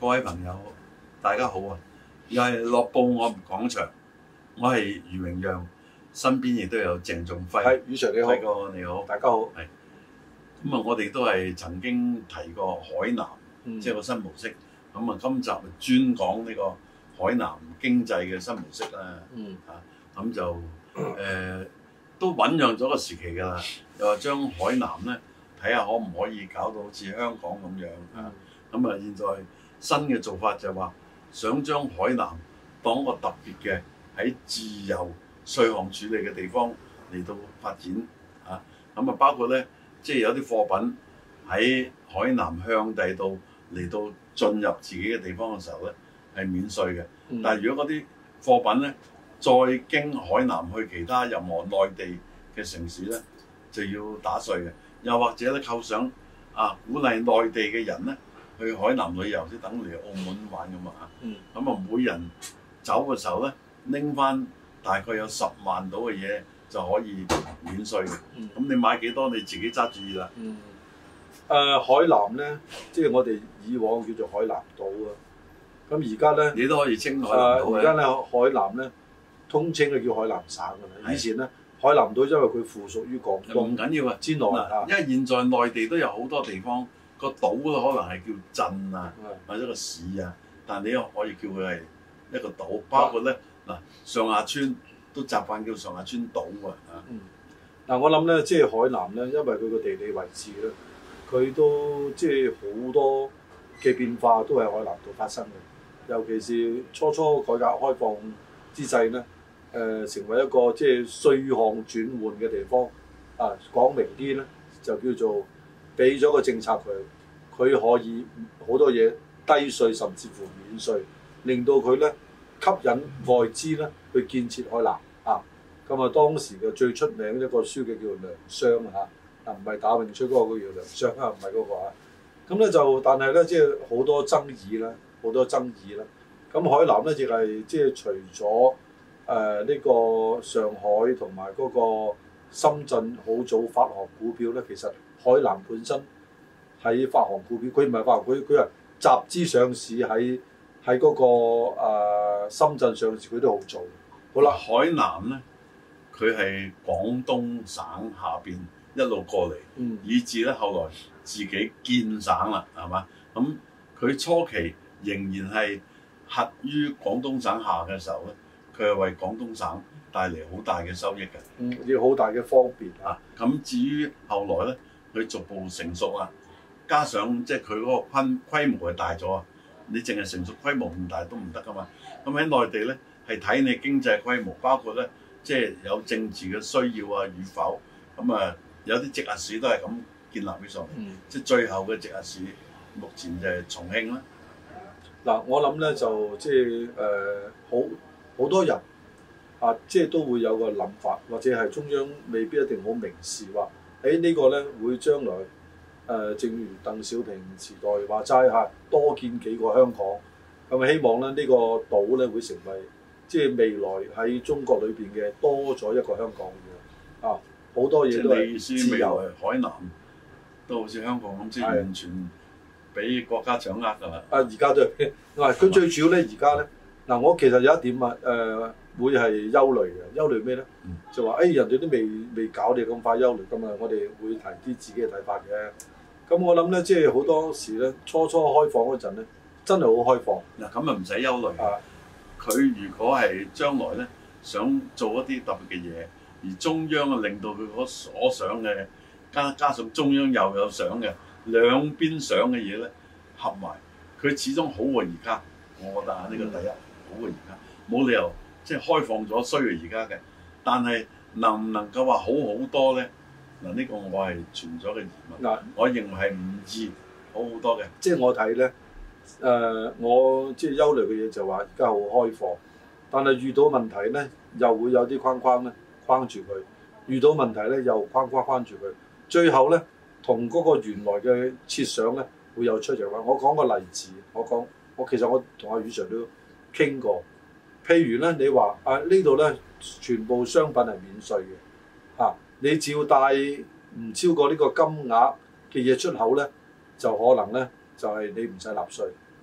位朋友，大家好啊！又係樂報我們講場，我係余榮陽，身邊亦都有鄭仲輝。 係，余 Sir 你好， 輝哥你好， 大家好。 係咁啊！我哋都係曾經提過海南，即係個新模式。咁啊，今集專講呢個海南經濟嘅新模式啦。咁就都醖釀咗個時期㗎啦。又話將海南咧睇下可唔可以搞到好似香港咁樣啊？咁啊，現在新嘅做法就係話想將海南當一個特別嘅喺自由稅項處理嘅地方嚟到發展啊！咁啊，包括咧即係有啲貨品喺海南向第度嚟到進入自己嘅地方嘅時候咧係免稅嘅。但係如果嗰啲貨品咧再經海南去其他任何內地嘅城市咧就要打稅嘅。又或者咧構想鼓勵內地嘅人咧去海南旅遊，即等嚟澳門玩咁啊！咁啊，每人走嘅時候咧拎翻大概有10萬到嘅嘢就可以免稅嘅。咁你買幾多你自己揸主意啦。 海南咧，即係我哋以往叫做海南島啊。咁而家咧， 你都可以稱海南島嘅。 而家咧海南咧通稱係叫海南省㗎啦。以前咧海南島因為佢附屬於廣東， 唔緊要啊之內因為現在內地都有好多地方個島都可能係叫鎮啊，或者個市啊，但係你又可以叫佢係一個島，包括咧上下村都習慣叫上下村島啊。 我諗咧，即係海南咧，因為佢個地理位置咧，佢都即係好多嘅變化都喺海南度發生嘅。尤其是初改革開放之際咧，成為一個即係稅項轉換嘅地方。講明啲咧，就叫做俾咗個政策佢可以好多嘢低稅甚至乎免稅，令到佢咧吸引外資咧去建設海南啊。咁啊，當時嘅最出名一個書記叫梁湘唔係打詠春嗰個叫梁湘唔係嗰個啊。咁咧就但係咧，即係好多爭議啦，咁海南咧亦係即係除咗呢個上海同埋嗰個深圳好早發行股票咧，其實海南本身喺發行股票，佢唔係發行股票，佢係集資上市喺嗰個深圳上市，佢都好早。好啦， 海南咧，佢係廣東省下邊一路過嚟，以至咧後來自己建省啦，係嘛？咁佢初期仍然係轄於廣東省下嘅時候咧，佢係為廣東省帶嚟好大嘅收益嘅， 要好大嘅方便啊！ 咁至於後來咧，佢逐步成熟啦，加上即係佢嗰個規模係大咗啊！你淨係成熟規模唔大都唔得噶嘛。咁喺內地咧係睇你經濟規模，包括咧即係有政治嘅需要啊與否。咁有啲直轄市都係咁建立起上嚟，即係最後嘅直轄市目前就係重慶啦。 我諗咧就即係好多人即係都會有個諗法，或者係中央未必一定好明示話，呢個咧會將來正如鄧小平時代話齋多建幾個香港，咁希望咧呢個島咧會成為即係未來喺中國裏邊嘅多咗一個香港嘅好多嘢都係自由。 海南都好似香港咁，即係完全俾國家掌握㗎啦。 而家都係佢最主要咧，而家咧我其實有一點會係憂慮嘅。憂慮咩咧？就話人哋都未搞你咁快憂慮㗎嘛，我哋會提啲自己嘅睇法嘅。咁我諗咧，即係好多時咧，初開放嗰陣咧，真係好開放。 咁唔使憂慮。佢如果係將來咧想做一啲特別嘅嘢，而中央令到佢所想嘅加上中央又有想嘅兩邊想嘅嘢咧合埋，佢始終好過而家。我覺得呢個第一好過而家，冇理由即係開放咗衰過而家嘅。但係能唔能夠話好好多咧？呢個我係存咗嘅疑問。我認為係唔易好好多嘅。 即係我睇咧，我即係憂慮嘅嘢就話而家好開放，但係遇到問題咧又會有啲框框咧框住佢，遇到問題咧又框住佢，最後咧同嗰個原來嘅設想咧會有出入。我講個例子，其實我同阿余 Sir 都傾過，譬如咧你話呢度咧全部商品係免稅嘅你只要帶唔超過呢個金額嘅嘢出口咧，就可能咧就係你唔使納稅。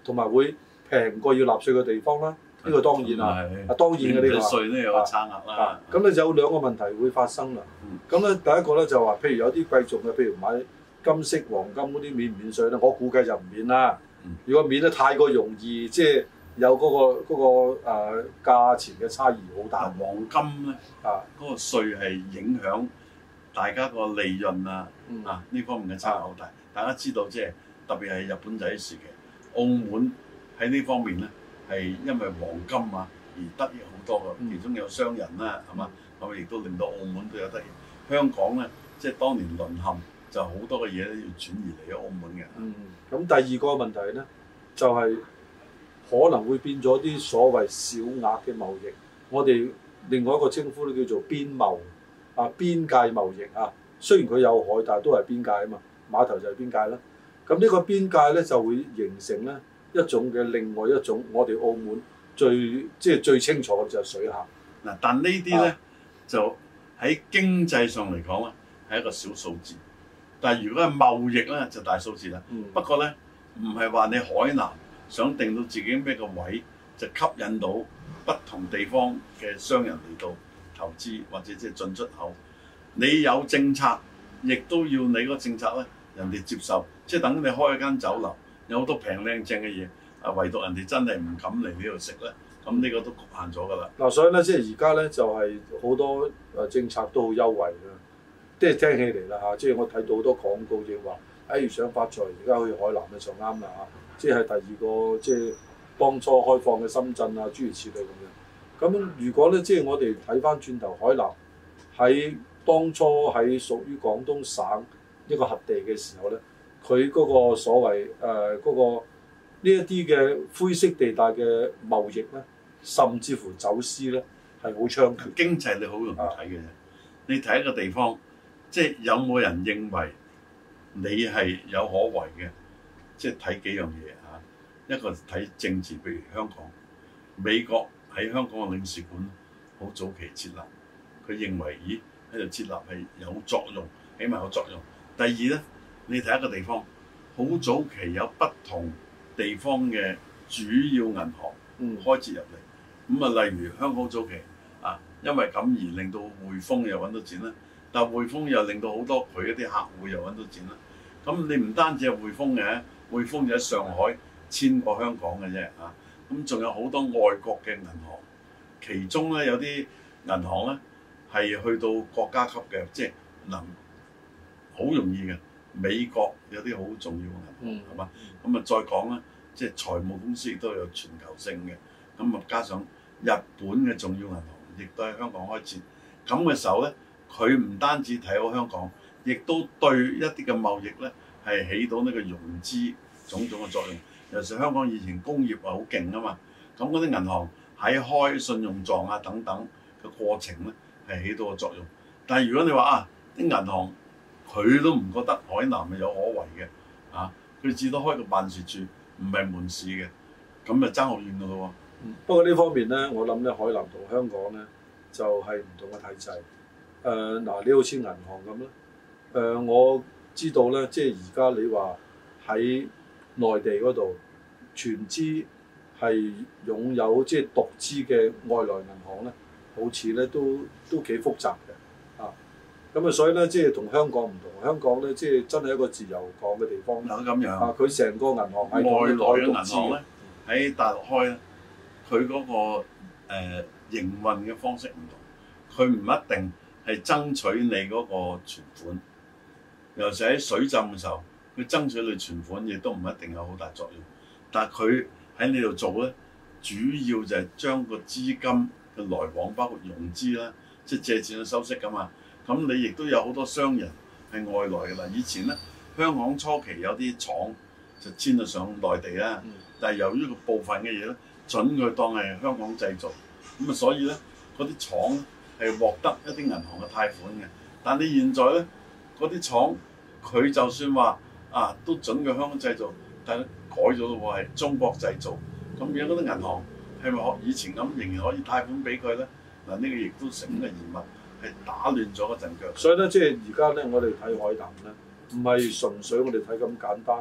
同埋會平過要納稅嘅地方啦。呢個當然啦，當然嘅呢個稅都有個差額啦。 咁咧有兩個問題會發生啦。咁咧第一個咧就話，譬如有啲貴重嘅，譬如買金飾、黃金嗰啲免唔免稅咧？我估計就唔免啦。如果免得太過容易，即係有嗰個價錢嘅差異好大。 黃金咧嗰個稅係影響大家個利潤啊，呢方面嘅差異好大。大家知道即係特別係日本仔時期，澳門喺呢方面咧係因為黃金啊而得益好多嘅，其中有商人啦，係嘛，咁亦都令到澳門都有得益。香港咧即係當年淪陷，就好多嘅嘢咧要轉移嚟咗澳門嘅。 咁第二個問題咧就係可能會變咗啲所謂小額嘅貿易，我哋另外一個稱呼咧叫做邊貿邊界貿易啊。雖然佢有海，但係都係邊界啊嘛，碼頭就係邊界啦。咁呢個邊界咧就會形成咧一種嘅另外一種，我哋澳門最清楚嘅就係水客。 嗱，但呢啲咧就喺經濟上嚟講咧係一個小數字，但係如果係貿易咧就大數字啦。不過咧唔係話你海南想定到自己咩個位就吸引到不同地方嘅商人嚟到投資或者即係進出口。你有政策，亦都要你嗰個政策咧，人哋接受，即係等你開一間酒樓，有好多平靚正嘅嘢，唯獨人哋真係唔敢嚟呢度食咧，咁呢個都局限咗㗎啦。 嗱，所以咧，即係而家咧就係好多政策都好優惠㗎，即係聽起嚟啦嚇，即係我睇到好多廣告亦話，想發財，而家去海南咧就啱啦嚇，即係第二個即係當初開放嘅深圳啊，諸如此類咁樣。咁如果咧，即係我哋睇翻轉頭，海南喺當初喺屬於廣東省一個核地嘅時候咧，佢嗰個所謂嗰個呢一啲嘅灰色地帶嘅貿易咧，甚至乎走私咧係好猖獗。 經濟你好容易睇嘅啫，你睇一個地方，即係有冇人認為你係有可為嘅，即係睇幾樣嘢嚇。一個睇政治，譬如香港，美國喺香港嘅領事館好早期設立，佢認為喺度設立係有作用，起碼有作用。第二咧，你睇一個地方，好早期有不同地方嘅主要銀行開設入嚟，咁啊，例如香港早期因為咁而令到匯豐又揾到錢啦，但係匯豐又令到好多佢一啲客戶又揾到錢啦。咁你唔單止係匯豐嘅，匯豐就喺上海遷過香港嘅啫咁仲有好多外國嘅銀行，其中咧有啲銀行咧係去到國家級嘅，即係好容易嘅。美國有啲好重要嘅銀行係嘛？咁再講啦，即係財務公司亦都有全球性嘅，咁加上日本嘅重要銀行亦都喺香港開設，咁嘅時候咧，佢唔單止睇好香港，亦都對一啲嘅貿易咧係起到呢個融資種種嘅作用。尤其是香港以前工業好勁啊嘛，咁嗰啲銀行喺開信用狀等等嘅過程咧係起到個作用。但係如果你話啲銀行佢都唔覺得海南係有可為嘅佢至多開個辦事處，唔係門市嘅，咁就爭好遠㗎咯喎。 不過呢方面咧，我諗咧海南同香港咧就係唔同嘅體制。你好似銀行咁啦，我知道咧，即係而家你話喺內地嗰度全資係擁有即係獨資嘅外來銀行咧，好似咧都幾複雜嘅咁所以咧即係同香港唔同，香港咧即係真係一個自由港嘅地方。 咁樣佢成個銀行係外來嘅銀行咧喺大陸開咧，佢嗰個營運嘅方式唔同，佢唔一定係爭取你嗰個存款，尤其喺水浸嘅時候，佢爭取你存款亦都唔一定有好大作用。但係佢喺你度做咧，主要就係將個資金嘅來往，包括融資啦，即係借錢去收息㗎嘛。咁你亦都有好多商人係外來嘅啦。以前咧，香港初期有啲廠就遷咗上內地啦，但係由於個部分嘅嘢咧，準佢當係香港製造，咁所以咧嗰啲廠係獲得一啲銀行嘅貸款嘅。但你現在咧嗰啲廠，佢就算話都準佢香港製造，但係改咗咯喎，係中國製造。咁而家嗰啲銀行係咪學以前咁仍然可以貸款俾佢咧？呢個亦都成個疑問。係打亂咗嗰陣腳， 所以咧，即係而家咧，我哋睇海南咧，唔係純粹我哋睇咁簡單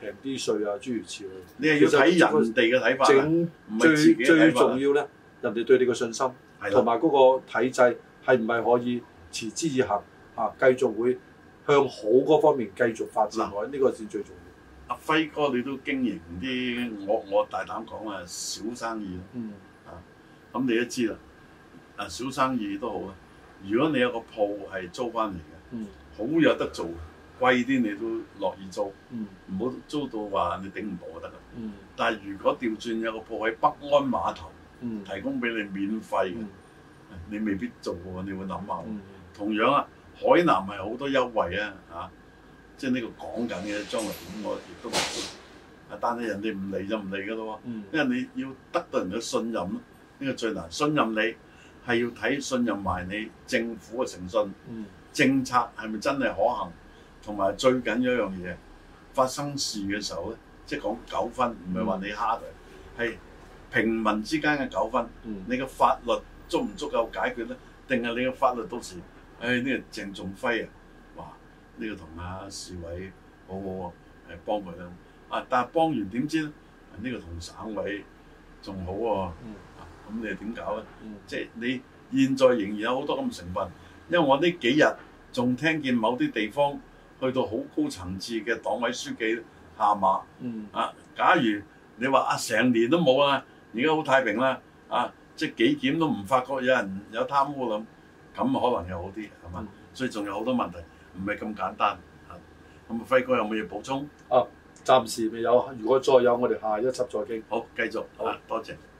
平啲稅啊，諸如此類。 你係要睇人哋嘅睇法，唔係自己嘅睇法。 最重要咧，人哋對你嘅信心，同埋嗰個體制係唔係可以持之以恆啊？繼續會向好嗰方面繼續發展，呢個先最重要。 阿輝哥，你都經營啲我大膽講啊，小生意咁你都知啦。小生意都好啦。如果你有個鋪係租翻嚟嘅，好有得做，貴啲你都樂意租，唔好租到話你頂唔到就得啦。但係如果調轉有個鋪喺北安碼頭，提供俾你免費嘅，你未必做喎，你會諗下。同樣啊，海南係好多優惠啊，即係呢個講緊嘅，將來點我亦都唔知。但係人哋唔嚟就唔嚟㗎咯喎，因為你要得到人嘅信任咯，呢個最難。信任你係要睇信任埋你政府嘅誠信，政策係咪真係可行，同埋最緊要一樣嘢，發生事嘅時候咧，即係講糾紛，唔係話你蝦佢，係平民之間嘅糾紛，你嘅法律足唔足夠解決咧？定係你嘅法律到時，呢個鄭仲輝啊，哇！呢個同阿市委好好喎，幫佢啦。但係幫完點知咧？呢個同省委仲好喎。咁你點搞咧？即係你現在仍然有好多咁嘅成分，因為我呢幾日仲聽見某啲地方去到好高層次嘅黨委書記下馬。假如你話成年都冇啦，而家好太平啦，即係紀檢都唔發覺有人有貪污咁可能又好啲係嘛？所以仲有好多問題，唔係咁簡單。咁輝哥有冇嘢補充？ 暫時未有，如果再有，我哋下一輯再傾。 好，繼續。多謝。